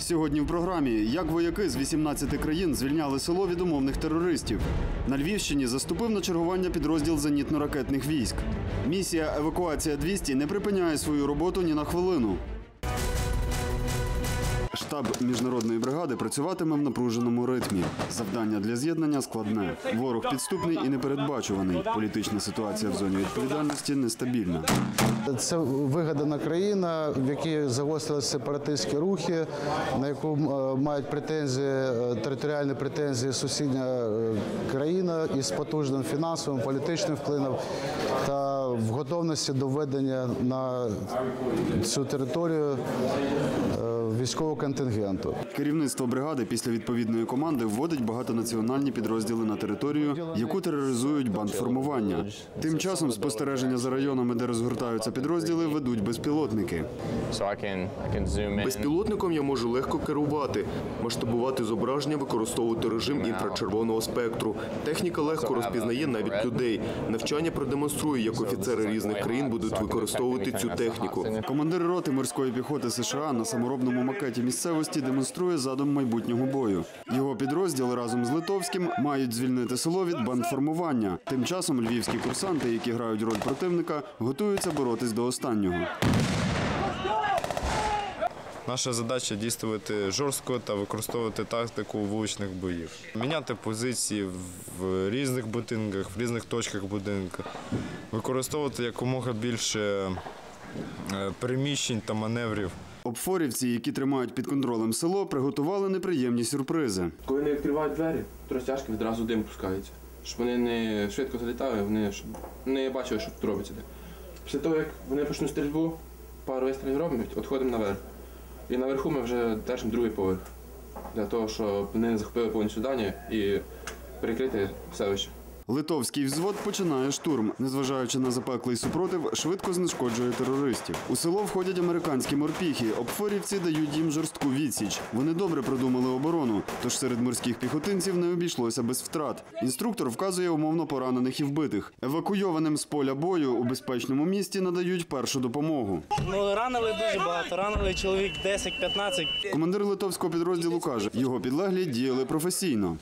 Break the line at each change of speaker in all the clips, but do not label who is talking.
Сьогодні в програмі, як вояки з 18 країн звільняли село від умовних терористів. На Львівщині заступив на чергування підрозділ зенітно-ракетних військ. Місія «Евакуація-200» не припиняє свою роботу ні на хвилину. Штаб міжнародної бригади працюватиме в напруженому ритмі. Завдання для з'єднання складне. Ворог підступний і непередбачуваний. Політична ситуація в зоні відповідальності нестабільна.
Це вигадана країна, в якій загострилися сепаратистські рухи, на яку мають претензії, територіальні претензії сусідня країна із потужним фінансовим, політичним впливом та в готовності до введення на цю територію військового контингенту.
Керівництво бригади після відповідної команди вводить багатонаціональні підрозділи на територію, яку тероризують бандформування. Тим часом спостереження за районами, де розгортаються підрозділи, ведуть безпілотники.
Безпілотником я можу легко керувати, масштабувати зображення, використовувати режим інфрачервоного спектру. Техніка легко розпізнає навіть людей. Навчання продемонструє, як офіцери різних країн будуть використовувати цю техніку.
Командир роти морської піхоти США на саморобному макеті місцевості демонструє задум майбутнього бою. Його підрозділи разом з литовським мають звільнити село від бандформування. Тим часом львівські курсанти, які грають роль противника, готуються боротись до останнього.
Наша задача – дійствувати жорстко та використовувати тактику вуличних боїв. Міняти позиції в різних будинках, в різних точках будинку. Використовувати якомога більше переміщень та маневрів.
Обфорівці, які тримають під контролем село, приготували неприємні сюрпризи.
Коли вони відкривають двері, то розтяжки відразу дим пускається. Щоб вони не швидко залітали, вони не бачили, що тут робиться. Після того, як вони почнуть стрільбу, пару вистрілів робимо, відходимо наверх. І наверху ми вже держимо другий поверх, для того, щоб вони не захопили повністю здання і перекрити селище.
Литовський взвод починає штурм. Незважаючи на запеклий супротив, швидко знешкоджує терористів. У село входять американські морпіхи. Обфорівці дають їм жорстку відсіч. Вони добре продумали оборону, тож серед морських піхотинців не обійшлося без втрат. Інструктор вказує умовно поранених і вбитих. Евакуйованим з поля бою у безпечному місті надають першу допомогу.
Ранили дуже багато, ранили чоловік 10-15.
Командир литовського підрозділу каже, його підлеглі діяли професійно.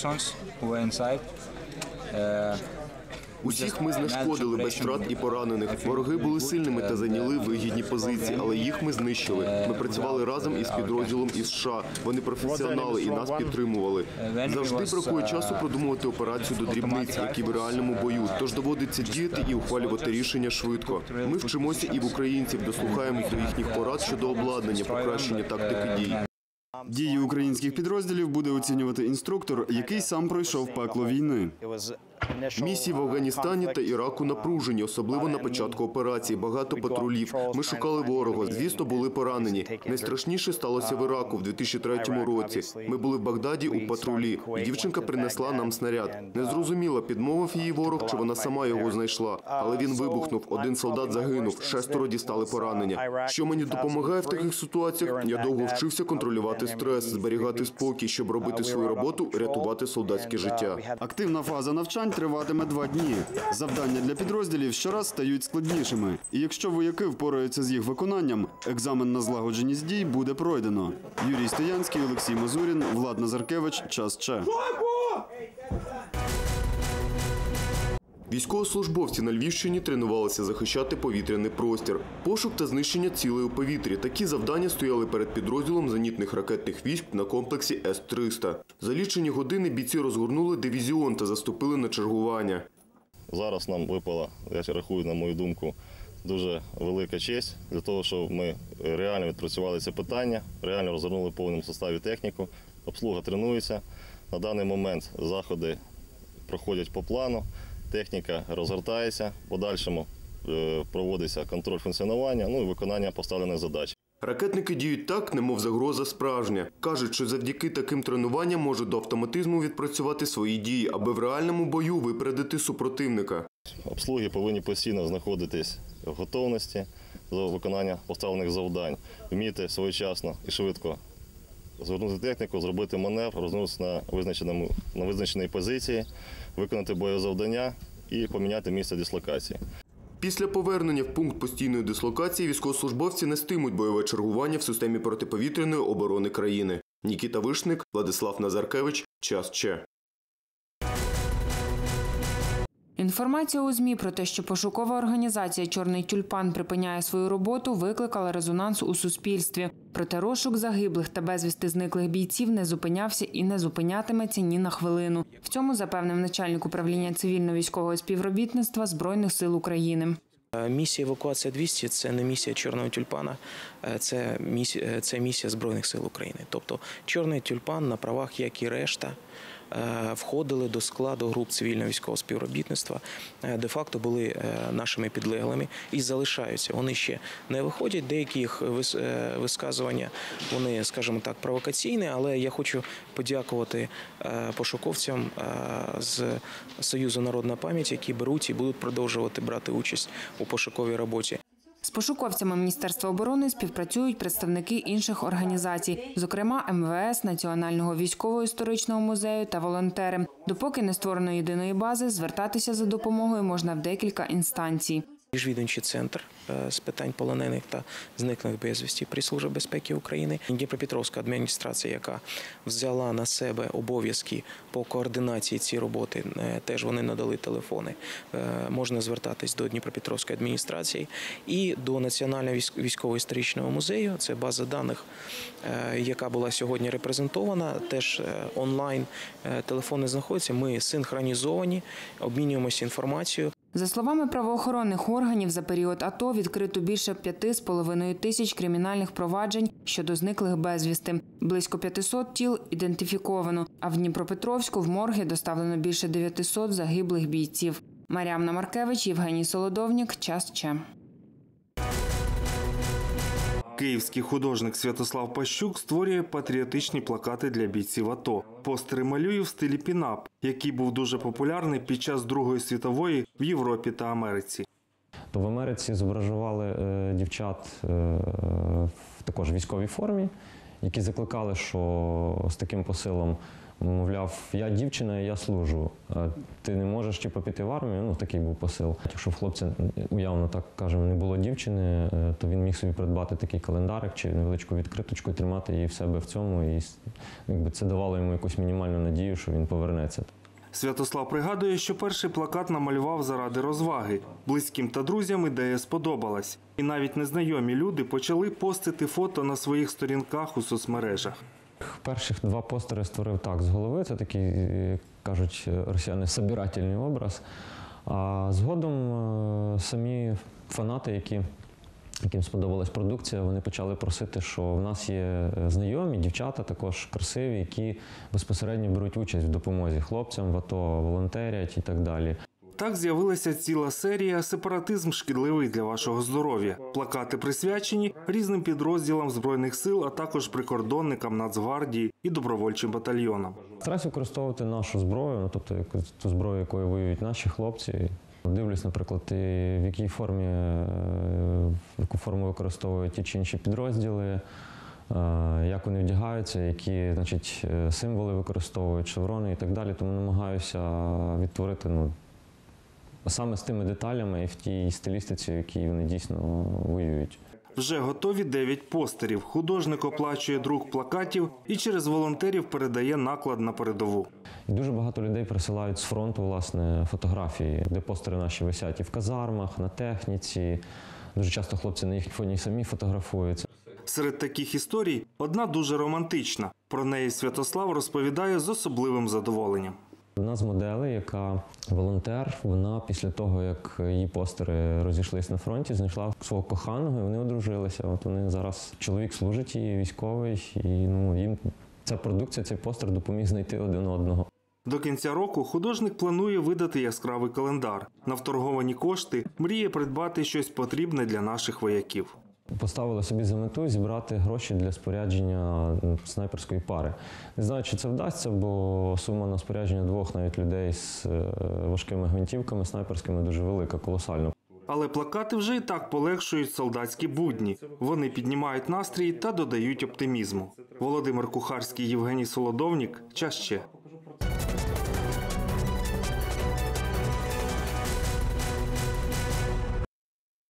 Усіх ми знешкодили без втрат і поранених. Вороги були сильними та зайняли вигідні позиції, але їх ми знищили. Ми працювали разом із підрозділом із США. Вони професіонали і нас підтримували. Завжди бракує часу продумувати операцію до дрібниць, як і в реальному бою. Тож доводиться діяти і ухвалювати рішення швидко. Ми вчимося і в українців, дослухаємось до їхніх порад щодо обладнання, покращення тактики дій.
Дії українських підрозділів буде оцінювати інструктор, який сам пройшов пекло війни.
Місії в Афганістані та Іраку напружені, особливо на початку операції. Багато патрулів. Ми шукали ворога. Звісно, були поранені. Найстрашніше сталося в Іраку в 2003 році. Ми були в Багдаді у патрулі, і дівчинка принесла нам снаряд. Незрозуміло, підмовив її ворог, чи вона сама його знайшла. Але він вибухнув, один солдат загинув, 6 дістали поранення. Що мені допомагає в таких ситуаціях? Я довго вчився контролювати стрес, зберігати спокій, щоб робити свою роботу, рятувати солдатське життя.
Активна фаза навчань триватиме 2 дні. Завдання для підрозділів щораз стають складнішими. І якщо вояки впораються з їх виконанням, екзамен на злагодженість дій буде пройдено. Юрій Стоянський, Олексій Мазурін, Влад Назаркевич, Час Че.
Військовослужбовці на Львівщині тренувалися захищати повітряний простір. Пошук та знищення цілей у повітрі. Такі завдання стояли перед підрозділом зенітних ракетних військ на комплексі С-300. За лічені години бійці розгорнули дивізіон та заступили на чергування.
Зараз нам випала, я рахую, на мою думку, дуже велика честь для того, щоб ми реально відпрацювали це питання, реально розгорнули в повному составі техніку, обслуга тренується. На даний момент заходи проходять по плану. Техніка розгортається, в подальшому проводиться контроль функціонування, і виконання поставлених задач.
Ракетники діють так, немов загроза справжня. Кажуть, що завдяки таким тренуванням можуть до автоматизму відпрацювати свої дії, аби в реальному бою випередити супротивника.
Обслуги повинні постійно знаходитись в готовності до виконання поставлених завдань, вміти своєчасно і швидко звернути техніку, зробити маневр, розвернутися на визначеній позиції, виконати бойове завдання і поміняти місце дислокації.
Після повернення в пункт постійної дислокації військовослужбовці нестимуть бойове чергування в системі протиповітряної оборони країни. Нікіта Вишник, Владислав Назаркевич. Час Че.
Інформація у ЗМІ про те, що пошукова організація «Чорний тюльпан» припиняє свою роботу, викликала резонанс у суспільстві. Проте розшук загиблих та безвісти зниклих бійців не зупинявся і не зупинятиметься ні на хвилину. В цьому запевнив начальник управління цивільно-військового співробітництва Збройних сил України.
Місія «Евакуація 200» – це не місія «Чорного тюльпана», це місія Збройних сил України. Тобто «Чорний тюльпан» на правах, як і решта, входили до складу груп цивільно-військового співробітництва, де-факто були нашими підлеглими і залишаються. Вони ще не виходять, деякі їх висказування, вони, скажімо так, провокаційні, але я хочу подякувати пошуковцям з Союзу «Народна пам'ять», які беруть і будуть продовжувати брати участь у пошуковій роботі.
З пошуковцями Міністерства оборони співпрацюють представники інших організацій, зокрема МВС, Національного військово-історичного музею та волонтери. Допоки не створено єдиної бази, звертатися за допомогою можна в декілька інстанцій.
Міжвідомчий центр з питань полонених та зниклих безвісті при Службі безпеки України, Дніпропетровська адміністрація, яка взяла на себе обов'язки по координації цієї роботи, теж вони надали телефони. Можна звертатись до Дніпропетровської адміністрації і до Національного військово-історичного музею. Це база даних, яка була сьогодні репрезентована, теж онлайн. Телефони знаходяться, ми синхронізовані, обмінюємося інформацією.
За словами правоохоронних органів, за період АТО відкрито більше 5,5 тисяч кримінальних проваджень щодо зниклих безвісти. Близько 500 тіл ідентифіковано, а в Дніпропетровську в морги доставлено більше 900 загиблих бійців. Мар'яна Маркевич, Євгеній Солодовнік. Час Че.
Київський художник Святослав Пащук створює патріотичні плакати для бійців АТО. Постери малює в стилі пінап, який був дуже популярний під час Другої світової в Європі та Америці.
В Америці зображували дівчат в також військовій формі, які закликали, що з таким посилом, мовляв, я дівчина, я служу, ти не можеш піти в армію, такий був посил. Якщо в хлопця, уявно так кажемо, не було дівчини, то він міг собі придбати такий календарик чи невеличку відкриточку і тримати її в себе в цьому, і це давало йому якусь мінімальну надію, що він повернеться.
Святослав пригадує, що перший плакат намалював заради розваги. Близьким та друзям ідея сподобалась. І навіть незнайомі люди почали постити фото на своїх сторінках у соцмережах.
Перших 2 постери створив так, з голови. Це такий, кажуть росіяни, собирательний образ. А згодом самі фанати, яким сподобалась продукція, вони почали просити, що в нас є знайомі, дівчата також красиві, які безпосередньо беруть участь в допомозі хлопцям в АТО, волонтерять і так далі.
Так з'явилася ціла серія «Сепаратизм шкідливий для вашого здоров'я». Плакати присвячені різним підрозділам Збройних сил, а також прикордонникам, Нацгвардії і добровольчим батальйонам.
Стараюсь використовувати нашу зброю, тобто ту зброю, якою воюють наші хлопці. Дивлюсь, наприклад, в яку форму використовують ті чи інші підрозділи, як вони вдягаються, які символи використовують, шеврони і так далі. Тому намагаюся відтворити саме з тими деталями і в тій стилістиці, в якій вони дійсно воюють.
Вже готові 9 постерів. Художник оплачує друк плакатів і через волонтерів передає наклад на передову.
Дуже багато людей присилають з фронту, власне, фотографії, де постери наші висять і в казармах, на техніці. Дуже часто хлопці на їх фоні самі фотографуються.
Серед таких історій одна дуже романтична. Про неї Святослав розповідає з особливим задоволенням.
Одна з моделей, яка волонтер, вона після того, як її постери розійшлись на фронті, знайшла свого коханого, і вони одружилися. От вони зараз, чоловік служить їй, військовий, і їм ця продукція, цей постер допоміг знайти один одного.
До кінця року художник планує видати яскравий календар. На вторговані кошти мріє придбати щось потрібне для наших вояків.
Поставили собі за мету зібрати гроші для спорядження снайперської пари. Не знаю, чи це вдасться, бо сума на спорядження 2 навіть людей з важкими гвинтівками снайперськими дуже велика, колосальна.
Але плакати вже і так полегшують солдатські будні. Вони піднімають настрій та додають оптимізму. Володимир Кухарський, Євгеній Солодовнік. Час Че.